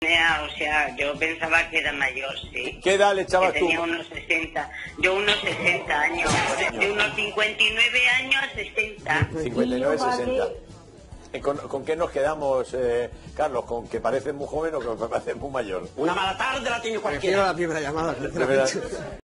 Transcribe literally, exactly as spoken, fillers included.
O sea, yo pensaba que era mayor, sí. ¿Qué edad le echabas que tú? tenía unos sesenta. Yo unos sesenta años. De unos cincuenta y nueve años a sesenta. cincuenta y nueve, sesenta. ¿Con, ¿Con qué nos quedamos, eh, Carlos? ¿Con que pareces muy joven o que pareces muy mayor? Una mala tarde la tiene cualquiera. Prefiero la primera llamada, sinceramente.